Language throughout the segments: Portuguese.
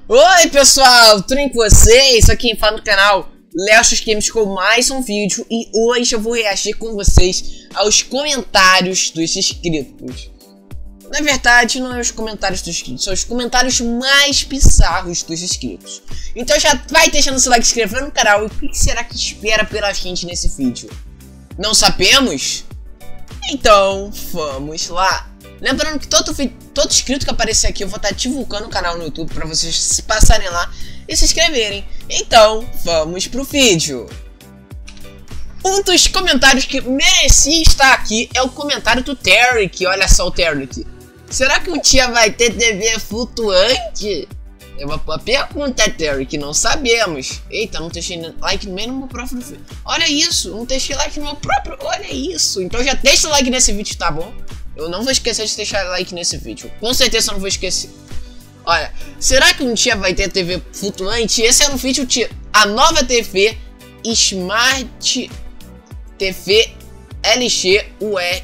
Oi pessoal, tudo bem com vocês? Aqui quem fala no canal Leo's Games com mais um vídeo. E hoje eu vou reagir com vocês aos comentários dos inscritos. Na verdade não é os comentários dos inscritos, são os comentários mais bizarros dos inscritos. Então já vai deixando seu like, se inscrevendo no canal. E o que será que espera pela gente nesse vídeo? Não sabemos? Então vamos lá. Lembrando que todo inscrito que aparecer aqui eu vou estar divulgando o canal no YouTube para vocês se passarem lá e se inscreverem. Então, vamos pro vídeo. Um dos comentários que merecia estar aqui é o comentário do Tarek. Olha só o Tarek. Será que um dia vai ter TV flutuante? É uma boa pergunta, Tarek. Não sabemos. Eita, não deixei like nem no meu próprio vídeo. Olha isso, não deixei like no meu próprio... Olha isso. Então já deixa o like nesse vídeo, tá bom? Eu não vou esquecer de deixar like nesse vídeo. Com certeza eu não vou esquecer. Olha, será que um dia vai ter TV flutuante? Esse é um vídeo de a nova TV Smart TV LG UE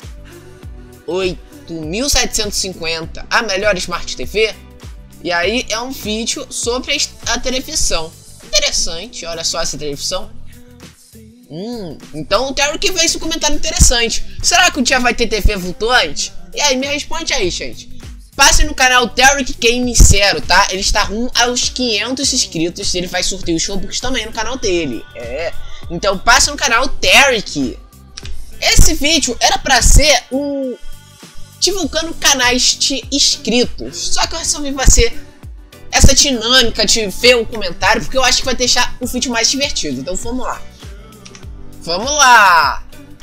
8750, a melhor Smart TV. E aí é um vídeo sobre a televisão. Interessante, olha só essa televisão. Então o Tarek fez um comentário interessante. Será que um dia vai ter TV flutuante? E aí, me responde aí, gente. Passe no canal Tarek Game Zero, tá? Ele está rumo aos 500 inscritos. Ele vai sorteio os Robux também no canal dele. Então passe no canal Tarek. Esse vídeo era pra ser um... divulgando canais de inscritos. Só que eu resolvi fazer essa dinâmica de ver o comentário, porque eu acho que vai deixar o vídeo mais divertido. Então vamos lá. Vamos lá!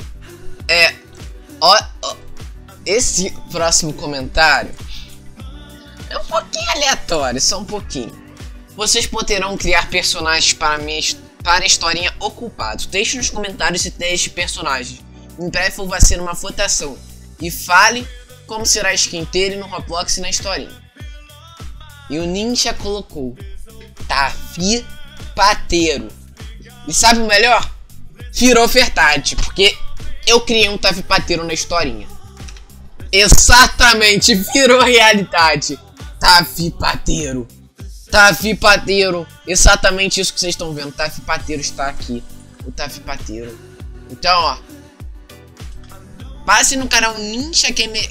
Esse próximo comentário é um pouquinho aleatório, só um pouquinho. Vocês poderão criar personagens para a historinha Ocupado. Deixe nos comentários ideias de personagens. Em breve vai ser uma votação. E fale como será a skin dele no Roblox e na historinha. E o Ninja colocou Tavi Pateiro. E sabe o melhor? Virou verdade, porque eu criei um Tavi Pateiro na historinha. Exatamente, virou realidade. Tavi Pateiro. Tavi Pateiro. Exatamente isso que vocês estão vendo. Tavi Pateiro está aqui. O Tavi Pateiro. Então, ó. Passe no canal Ninja Gamer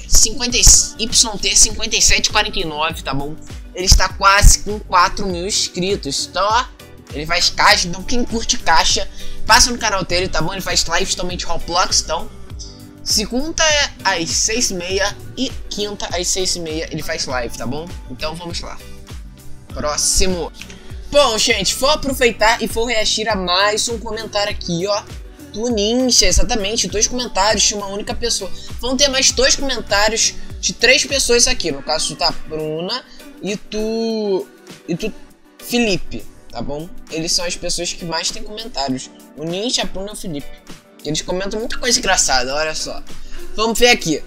YT5749, tá bom? Ele está quase com 4.000 inscritos. Então, ó. Ele faz caixa, então quem curte caixa, passa no canal dele, tá bom? Ele faz lives também de Roblox, então. Segunda às 6h30 e quinta às 6h30 ele faz live, tá bom? Então vamos lá. Próximo. Bom, gente, vou aproveitar e vou reagir a mais um comentário aqui, ó. Do Ninja, exatamente, 2 comentários de uma única pessoa. Vão ter mais 2 comentários de 3 pessoas aqui. No caso da Bruna e do Felipe. Tá bom? Eles são as pessoas que mais têm comentários. O Ninja, a Bruna e o Felipe. Eles comentam muita coisa engraçada, olha só. Vamos ver aqui.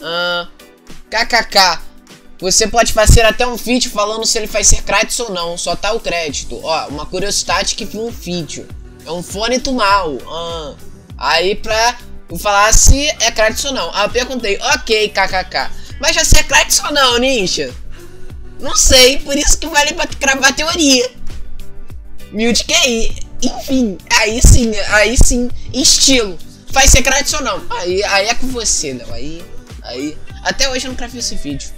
KKK. Você pode fazer até um vídeo falando se ele vai ser crédito ou não. Só tá o crédito. Ó, uma curiosidade que vi um vídeo. É um fone do mal. Aí pra eu falar se é crédito ou não. Aí eu perguntei, ok, KKK. Mas já se é crédito ou não, Ninja? Não sei, por isso que vale pra cravar a teoria. Humilde QI, enfim, aí sim, estilo. Vai ser crédito ou não? Aí é com você, não. Aí. Até hoje eu não gravei esse vídeo.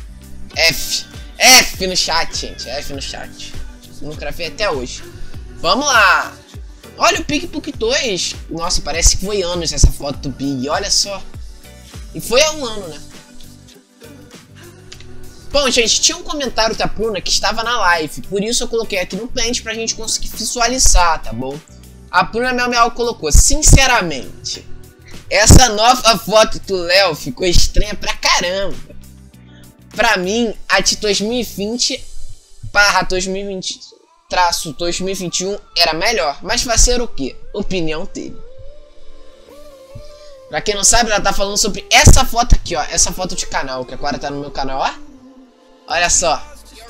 F no chat, gente. F no chat. Não gravei até hoje. Vamos lá. Olha o PicBook 2. Nossa, parece que foi anos essa foto do Big. Olha só. E foi há um ano, né? Bom, gente, tinha um comentário da Bruna que estava na live, por isso eu coloquei aqui no pente pra gente conseguir visualizar, tá bom? A Bruna Mel colocou, sinceramente, essa nova foto do Léo ficou estranha pra caramba. Pra mim, a de 2020/2021 era melhor, mas vai ser o quê? Opinião dele. Pra quem não sabe, ela tá falando sobre essa foto aqui, ó, essa foto de canal, que agora tá no meu canal, ó. Olha só.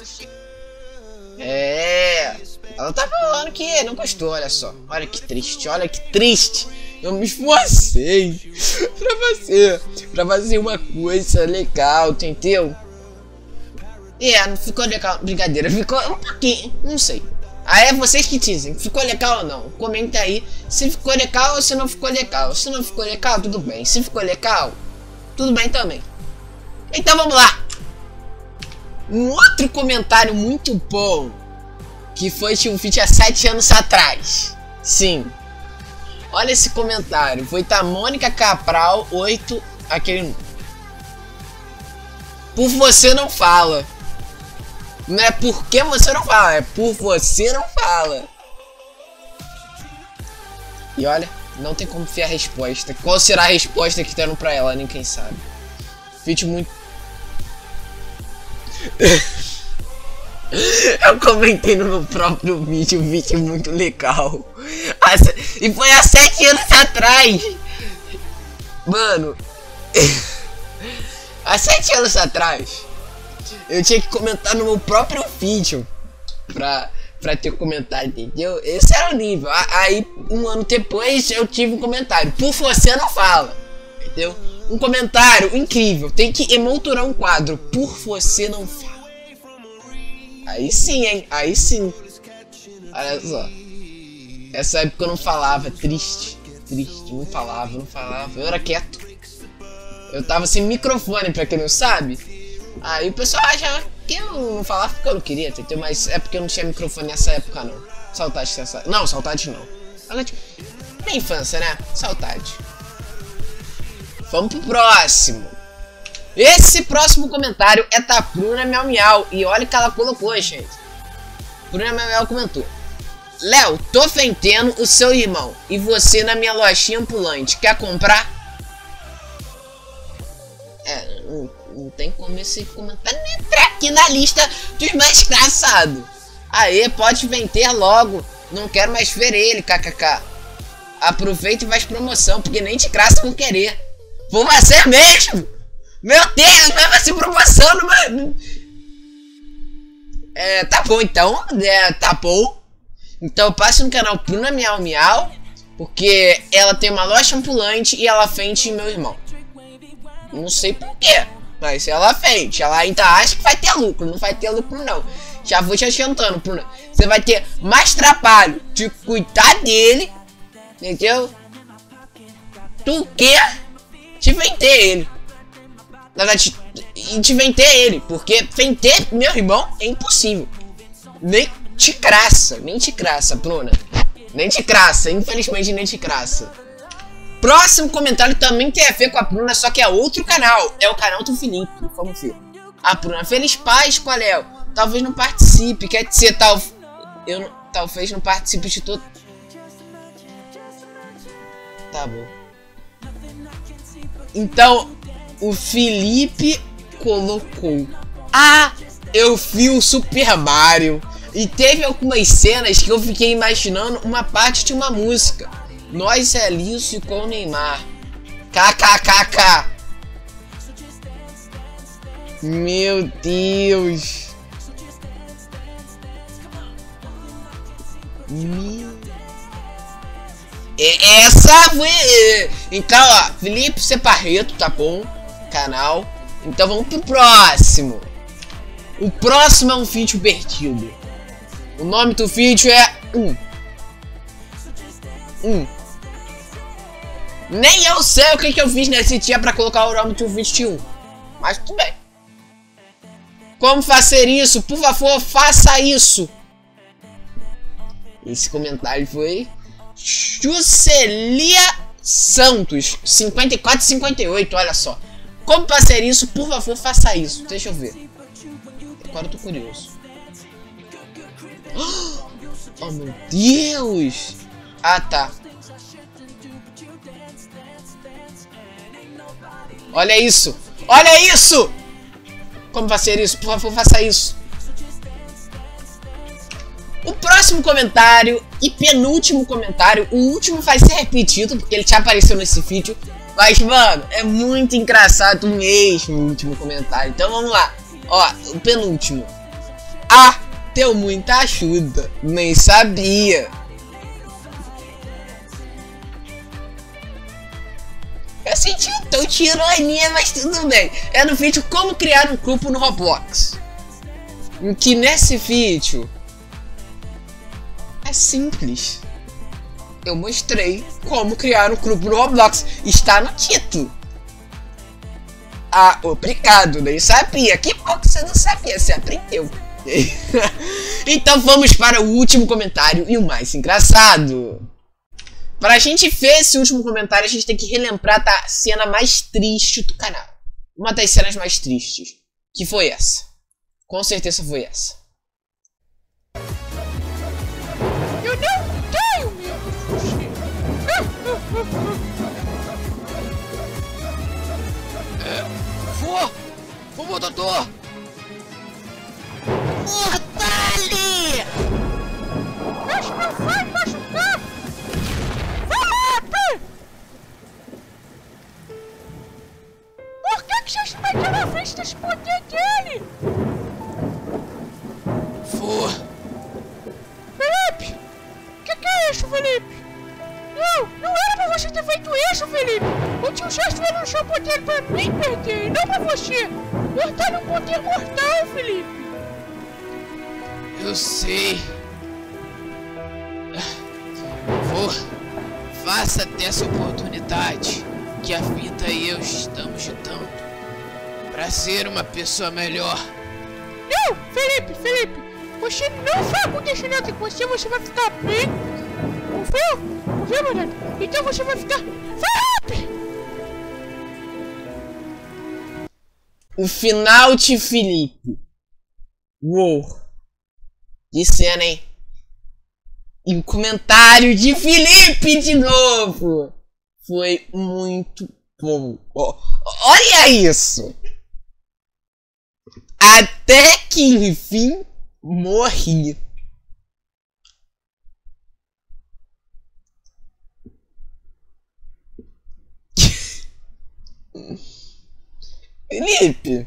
Ela tá falando que não gostou, olha só. Olha que triste, olha que triste. Eu me esforcei pra fazer uma coisa legal, entendeu? Não ficou legal. Brincadeira, ficou um pouquinho, não sei. Aí é vocês que dizem, ficou legal ou não. Comenta aí se ficou legal ou se não ficou legal. Se não ficou legal, tudo bem. Se ficou legal, tudo bem também. Então vamos lá. Um outro comentário muito bom, que foi um vídeo há 7 anos atrás. Sim. Olha esse comentário. Foi da Mônica Capral 8, aquele... Por você não fala. Não é porque você não fala, é por você não fala. E olha, não tem como ver a resposta. Qual será a resposta que deram pra ela? Ninguém sabe. Vídeo muito... Eu comentei no meu próprio vídeo, um vídeo muito legal. E foi há 7 anos atrás. Mano. Há 7 anos atrás, eu tinha que comentar no meu próprio vídeo pra ter comentário, entendeu? Esse era o nível. Aí, um ano depois, eu tive um comentário. Por você não fala, entendeu? Um comentário incrível. Tem que emoldurar um quadro. Por você não fala. Aí sim, hein? Aí sim. Olha só. Essa época eu não falava. Triste. Triste. Não falava. Eu era quieto. Eu tava sem microfone, pra quem não sabe. Aí o pessoal achava que eu não falava porque eu não queria, entendeu? Mas é porque eu não tinha microfone nessa época, não. Saudade dessa... Não, saudade não. Minha infância, né? Saudade. Vamos pro próximo. Esse próximo comentário é da Bruna Miau Miau. E olha o que ela colocou, gente. Bruna Miau Miau comentou: Léo, tô vendendo o seu irmão e você na minha lojinha ambulante. Quer comprar? Não tem como esse comentário entrar aqui na lista dos mais engraçados. Aê, pode vender logo. Não quero mais ver ele, kkk. Aproveita e faz promoção, porque nem de graça com querer. Vou fazer mesmo. Meu Deus, vai fazer promoção, mano. Tá bom então. Tá bom. Então passe no canal Bruna Miau Miau, porque ela tem uma loja ambulante e ela vende meu irmão. Não sei porquê, mas ela vende. Ela ainda acha que vai ter lucro. Não vai ter lucro não. Já vou te adiantando, Bruna. Você vai ter mais trabalho de cuidar dele, entendeu? Do que de vender ele. Na verdade, de vender ele. Porque vender meu irmão é impossível. Nem de graça, Bruna. Nem de graça, infelizmente nem de graça. Próximo comentário também tem a ver com a Bruna, só que é outro canal. É o canal do Felipe. Vamos ver. A Bruna, feliz Páscoa, Léo. Talvez não participe. Quer dizer, talvez não participe de todo. Tá bom. Então, o Felipe colocou: ah, eu vi o Super Mario. E teve algumas cenas que eu fiquei imaginando uma parte de uma música. Nós é liso com o Neymar. KKKK. Meu Deus. Essa foi... Então, ó, Felipe Separreto, tá bom? Canal. Então vamos pro próximo. O próximo é um vídeo perdido. O nome do vídeo é... Nem eu sei o que eu fiz nesse dia pra colocar o nome do vídeo de 1. Mas tudo bem. Como fazer isso? Por favor, faça isso. Esse comentário foi Juscelia Santos 5458, olha só. Como fazer isso? Por favor, faça isso. Deixa eu ver. Agora eu tô curioso. Oh, meu Deus. Ah, tá. Olha isso. Olha isso. Como fazer isso? Por favor, faça isso. O próximo comentário e penúltimo comentário, o último vai ser repetido, porque ele já apareceu nesse vídeo. Mas, mano, é muito engraçado mesmo o último comentário. Então, vamos lá. Ó, o penúltimo. Ah, deu muita ajuda. Nem sabia. Eu senti um tom de ironia, mas tudo bem. É no vídeo Como Criar um Grupo no Roblox. que nesse vídeo é simples. Eu mostrei como criar um grupo no Roblox. Está no título. Ah, obrigado, nem sabia. Que bom que você não sabia, você aprendeu. Então vamos para o último comentário e o mais engraçado. Para a gente ver esse último comentário, a gente tem que relembrar da cena mais triste do canal. Uma das cenas mais tristes. Que foi essa. Com certeza foi essa. Eu não tenho medo de você. Vou, doutor! Mortale! Isso não vai machucar! Felipe! Por que vocês meteram na frente desse poder dele? Felipe! Que é isso, Felipe? Não era pra você ter feito isso, Felipe! O tio Gesto era no seu poder pra mim perder, e não pra você! Mortal é um poder mortal, Felipe! Eu sei. Faça dessa oportunidade que a vida e eu estamos te dando pra ser uma pessoa melhor. Não, Felipe! Você não vai acontecer nada com você, você vai ficar bem! Ouviu, mano? Então você vai ficar... Felipe! O final de Felipe. Uou. Que cena, hein? E o comentário de Felipe de novo. Foi muito bom. Olha isso. Até que enfim morri. Felipe!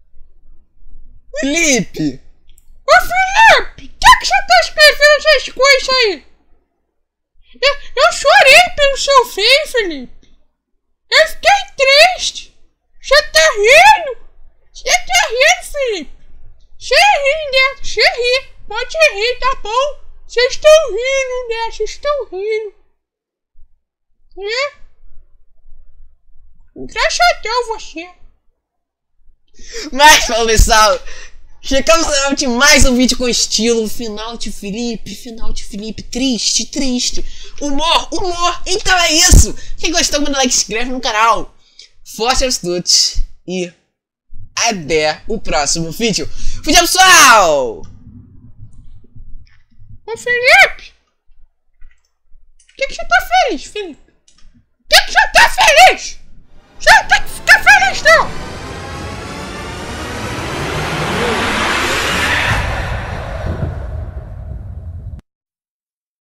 Ô Felipe! Que você tá escrevendo essas coisas aí? Eu chorei pelo seu fim, Felipe! Eu fiquei triste! Você tá rindo? Felipe? Você ri, né? Você ri! Pode rir, tá bom? Vocês estão rindo, né? Vocês estão rindo! Engraçadão você! Mas, pessoal, chegamos ao final de mais um vídeo com estilo. Final de Felipe, triste. Humor. Então é isso. Quem gostou, manda like, se inscreve no canal. Forte aos todos e até o próximo vídeo. Fui, pessoal! Ô Felipe! Por que você tá feliz, Felipe? Por que você tá feliz?